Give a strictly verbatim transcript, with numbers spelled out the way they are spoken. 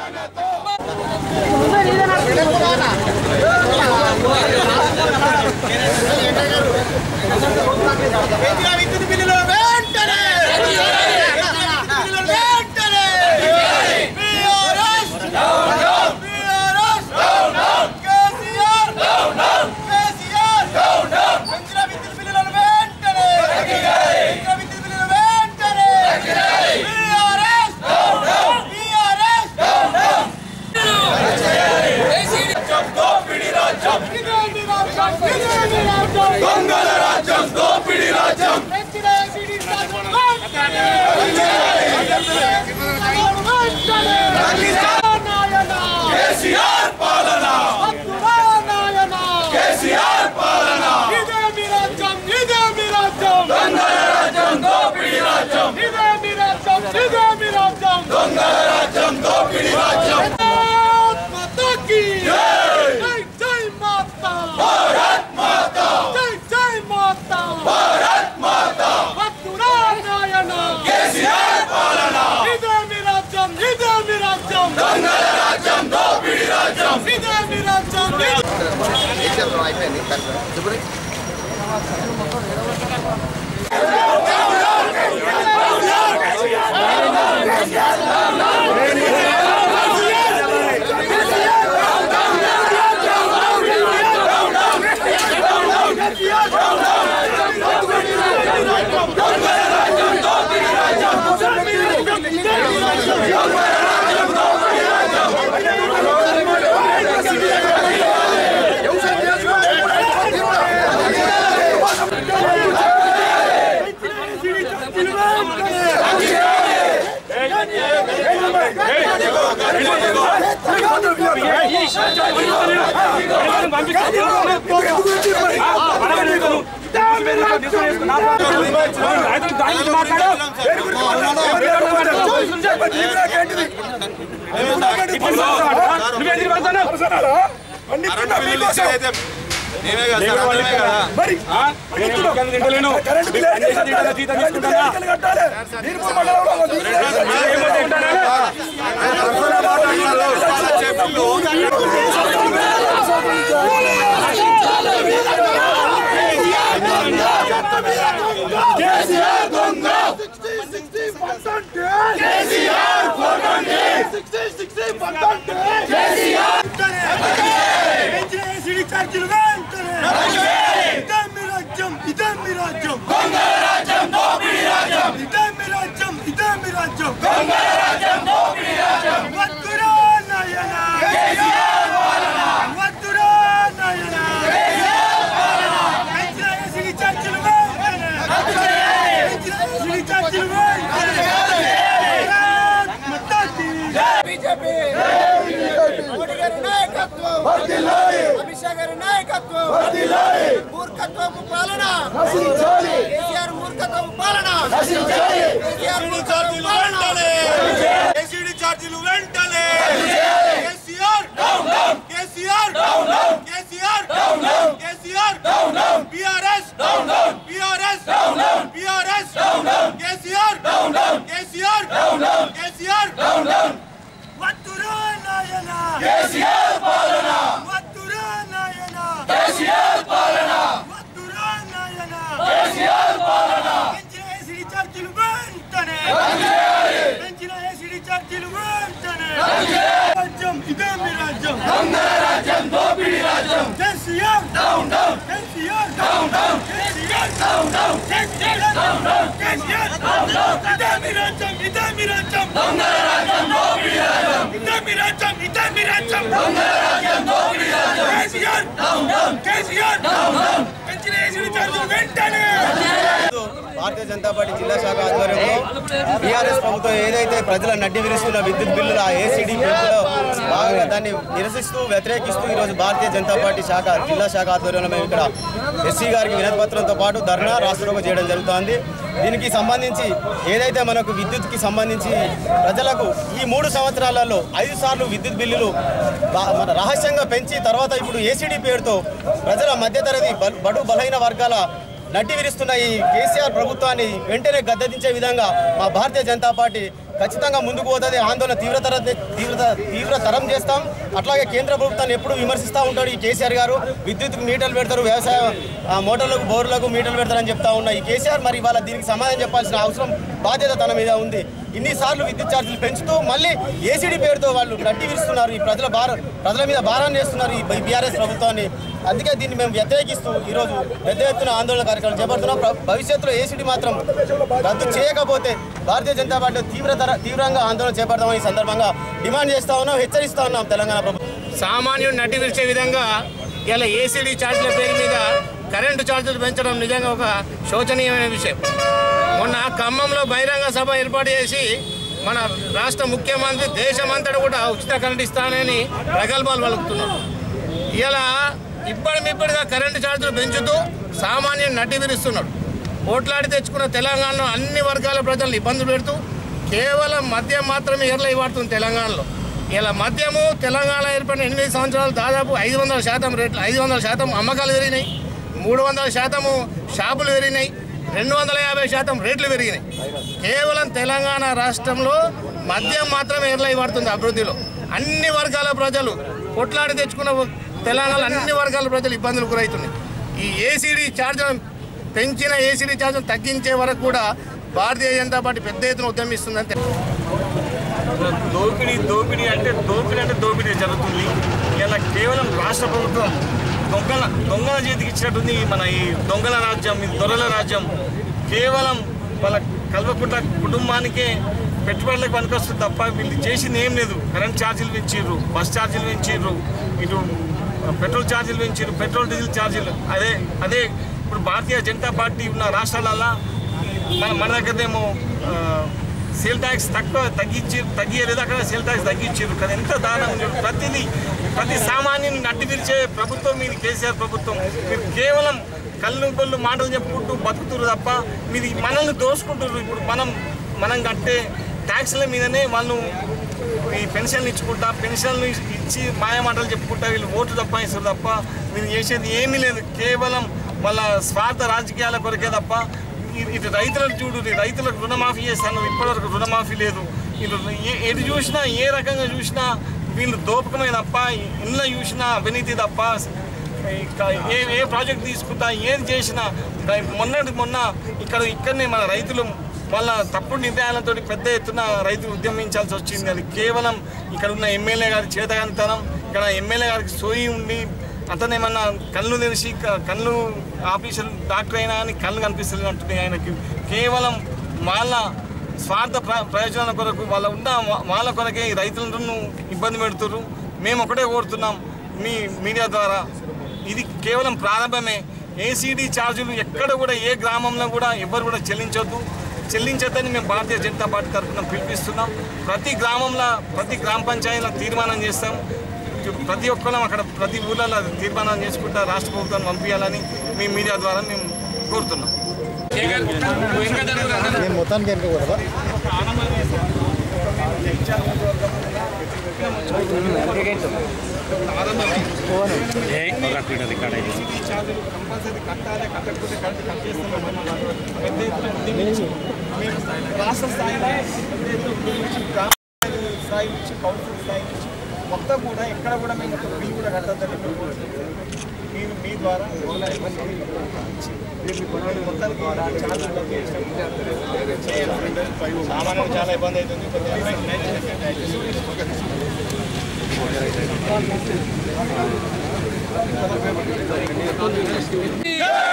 Bharatiya Janata party జిల్లా శాఖ ఆధ్వర్యంలో టీఆర్ఎస్ ప్రభుత్వం ఏదైతే ప్రజల నడ్డి విరుస్తున్న విద్యుత్ బిల్లుల ఏసీడీ పెంపులో భాగంగా దాన్ని నిరసిస్తూ వ్యతిరేకిస్తూ ఈరోజు భారతీయ జనతా పార్టీ శాఖ జిల్లా శాఖ ఆధ్వర్యంలో మేము ఇక్కడ ఎస్సీ గారికి వినతిపత్రంతో పాటు ధర్నా రాష్ట్రంలో చేయడం జరుగుతోంది. దీనికి సంబంధించి ఏదైతే మనకు విద్యుత్కి సంబంధించి ప్రజలకు ఈ మూడు సంవత్సరాలలో ఐదు సార్లు విద్యుత్ బిల్లులు మన రహస్యంగా పెంచి తర్వాత ఇప్పుడు ఏసీడీ పేరుతో ప్రజల మధ్యతరగతి బడు బలహీన వర్గాల నడ్డి విరుస్తున్న ఈ కేసీఆర్ ప్రభుత్వాన్ని వెంటనే గద్దెదించే విధంగా మా భారతీయ జనతా పార్టీ ఖచ్చితంగా ముందుకు పోతుంది. ఆందోళన తీవ్రతర తీవ్రత తీవ్రతరం చేస్తాం. అట్లాగే కేంద్ర ప్రభుత్వాన్ని ఎప్పుడు విమర్శిస్తూ ఉంటాడు ఈ కేసీఆర్ గారు. విద్యుత్కు మీటర్లు పెడతారు, వ్యవసాయ మోటార్లకు బోర్లకు మీటర్లు పెడతారని చెప్తా ఉన్నా ఈ కేసీఆర్. మరి ఇవాళ దీనికి సమాధానం చెప్పాల్సిన అవసరం బాధ్యత తన మీద ఉంది. ఇన్నిసార్లు విద్యుత్ ఛార్జీలు పెంచుతూ మళ్ళీ ఏసీడీ పేరుతో వాళ్ళు గట్టి విరుస్తున్నారు. ఈ ప్రజల భార ప్రజల మీద భారాన్ని వేస్తున్నారు ఈ బీఆర్ఎస్ ప్రభుత్వాన్ని. అందుకే దీన్ని మేము వ్యతిరేకిస్తూ ఈరోజు పెద్ద ఎత్తున ఆందోళన కార్యక్రమం చేపడుతున్నాం. భవిష్యత్తులో ఏసీడీ మాత్రం రద్దు చేయకపోతే భారతీయ జనతా పార్టీ తీవ్రతర తీవ్రంగా ఆందోళన చేపడతామని ఈ సందర్భంగా డిమాండ్ చేస్తా ఉన్నాం, హెచ్చరిస్తా ఉన్నాం తెలంగాణ ప్రభుత్వం. సామాన్యుడు నడ్డి విరిచే విధంగా ఇలా ఏసీడీ ఛార్జీల పేరు మీద కరెంటు ఛార్జీలు పెంచడం నిజంగా ఒక శోచనీయమైన విషయం. మొన్న ఖమ్మంలో బహిరంగ సభ ఏర్పాటు చేసి మన రాష్ట్ర ముఖ్యమంత్రి దేశమంతటా కూడా ఉచిత కరెంట్ ఇస్తానని ప్రగల్భాలు పలుకుతున్నారు. ఇలా ఇప్పటిమిప్పటిగా కరెంటు ఛార్జీలు పెంచుతూ సామాన్యుని నడ్డి విరుస్తున్నాడు. పోట్లాడి తెచ్చుకున్న తెలంగాణలో అన్ని వర్గాల ప్రజలను ఇబ్బందులు పెడుతూ కేవలం మద్యం మాత్రమే ఎర్లై వాడుతుంది తెలంగాణలో. ఇలా మద్యము తెలంగాణ ఏర్పడిన ఎనిమిది సంవత్సరాలు దాదాపు ఐదు వందల శాతం రేట్లు ఐదు వందల శాతం అమ్మకాలు పెరిగినాయి, మూడు వందల శాతము షాపులు పెరిగినాయి, రెండు వందల యాభై శాతం రేట్లు పెరిగినాయి. కేవలం తెలంగాణ రాష్ట్రంలో మద్యం మాత్రమే ఎర్లై పడుతుంది అభివృద్ధిలో. అన్ని వర్గాల ప్రజలు కొట్లాడి తెచ్చుకున్న తెలంగాణలో అన్ని వర్గాల ప్రజలు ఇబ్బందులు గురవుతున్నాయి. ఈ ఏసీడీ ఛార్జీలను పెంచిన ఏసీడీ ఛార్జీలను తగ్గించే వరకు కూడా భారతీయ జనతా పార్టీ పెద్ద ఎత్తున ఉద్యమిస్తుందని దోపిడీ దోపిడీ అంటే దోపిడీ అంటే దోపిడీ జరుగుతుంది. ఇలా కేవలం రాష్ట్ర ప్రభుత్వం దొంగల దొంగల చేతికి ఇచ్చినట్టుంది. మన ఈ దొంగల రాజ్యం, ఈ దొరల రాజ్యం కేవలం వాళ్ళ కల్వకుట్ల కుటుంబానికే పెట్టుబడులకు పనికొస్తుంది తప్ప వీళ్ళు చేసింది ఏం లేదు. కరెంట్ ఛార్జీలు పెంచిర్రు, బస్ ఛార్జీలు పెంచిర్రు, ఇటు పెట్రోల్ ఛార్జీలు పెంచిర్రు, పెట్రోల్ డీజిల్ ఛార్జీలు. అదే అదే ఇప్పుడు భారతీయ జనతా పార్టీ ఉన్న రాష్ట్రాలల్లో మన మన దగ్గరనేమో సేల్ ట్యాక్స్ తక్కువ తగ్గించి తగ్గియలేదు, అక్కడ సేల్ ట్యాక్స్ తగ్గించారు కదా. ఎంత దారుణంగా ఉండదు. ప్రతిదీ ప్రతి సామాన్యుని నడ్డి విరిచే ప్రభుత్వం మీది కేసీఆర్ ప్రభుత్వం. మీరు కేవలం కళ్ళు కొళ్ళు మాటలు చెప్పుకుంటూ బతుకుతున్నారు తప్ప మీరు మనల్ని దోసుకుంటున్నారు. ఇప్పుడు మనం మనం కట్టే ట్యాక్స్ల మీదనే వాళ్ళు ఈ పెన్షన్లు ఇచ్చుకుంటా, పెన్షన్లు ఇచ్చి మాయ మాటలు చెప్పుకుంటా వీళ్ళు ఓట్లు తప్పాయిస్తారు తప్ప మీరు చేసేది ఏమీ లేదు. కేవలం వాళ్ళ స్వార్థ రాజకీయాల కొరకే తప్ప ఇటు రైతులకు చూడు, రైతులకు రుణమాఫీ చేస్తాను, ఇప్పటివరకు రుణమాఫీ లేదు. ఇటు ఎటు చూసినా ఏ రకంగా చూసినా వీళ్ళు దోపకమే తప్ప, ఇళ్ళ చూసినా అవినీతి తప్ప, ఏ ఏ ప్రాజెక్ట్ తీసుకుంటా ఏది చేసినా మొన్నటి మొన్న ఇక్కడ ఇక్కడనే మన రైతులు వాళ్ళ తప్పుడు నిర్ణయాలతో పెద్ద ఎత్తున రైతులు ఉద్యమించాల్సి వచ్చింది. అది కేవలం ఇక్కడ ఉన్న ఎమ్మెల్యే గారి చేతగానితనం. ఇక్కడ ఎమ్మెల్యే గారికి సోయి ఉండి అతను ఏమన్నా కళ్ళు తెరిచి కళ్ళు ఆఫీసర్ డాక్టర్ అయినా అని కళ్ళు కనిపిస్తుంది అంటున్నాయి ఆయనకి. కేవలం వాళ్ళ స్వార్థ ప్ర ప్రయోజనాల కొరకు వాళ్ళ ఉన్న వాళ్ళ కొరకే ఈ రైతులను ఇబ్బంది పెడుతున్నారు. మేము ఒకటే కోరుతున్నాం మీ మీడియా ద్వారా, ఇది కేవలం ప్రారంభమే. ఏసీడీ ఛార్జీలు ఎక్కడ కూడా ఏ గ్రామంలో కూడా ఎవరు కూడా చెల్లించొద్దు చెల్లించొద్దని మేము భారతీయ జనతా పార్టీ తరఫున పిలిపిస్తున్నాం. ప్రతి గ్రామంలో ప్రతి గ్రామ పంచాయతీలో తీర్మానం చేస్తాం. ప్రతి ఒక్కరం అక్కడ ప్రతి ఊళ్ళలో తీర్మానం చేసుకుంటా రాష్ట్ర ప్రభుత్వాన్ని పంపించాలని మీ మీడియా ద్వారా మేము కోరుతున్నాం. రాష్ట్ర స్థాయిలో స్థాయి నుంచి కౌన్సిల్ స్థాయి నుంచి మొత్తం కూడా ఎక్కడ కూడా మేము బిల్ కూడా కట్టద్దని మీరు మీ ద్వారా మొత్తానికి సామాన్యం చాలా ఇబ్బంది అవుతుంది.